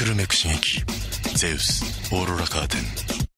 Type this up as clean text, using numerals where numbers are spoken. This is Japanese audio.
ルメク刺激ゼウスオーロラカーテン。